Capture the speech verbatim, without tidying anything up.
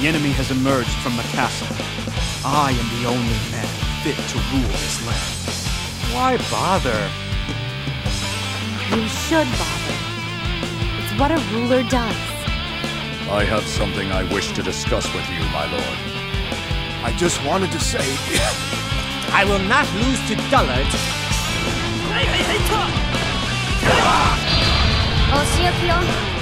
enemy has emerged from the castle. I am the only man fit to rule this land. Why bother? You should bother. It's what a ruler does. I have something I wish to discuss with you, my lord. I just wanted to say... I will not lose to dullards. O仕置きよ。